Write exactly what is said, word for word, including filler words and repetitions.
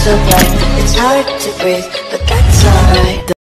so bright, it's hard to breathe, but that's alright.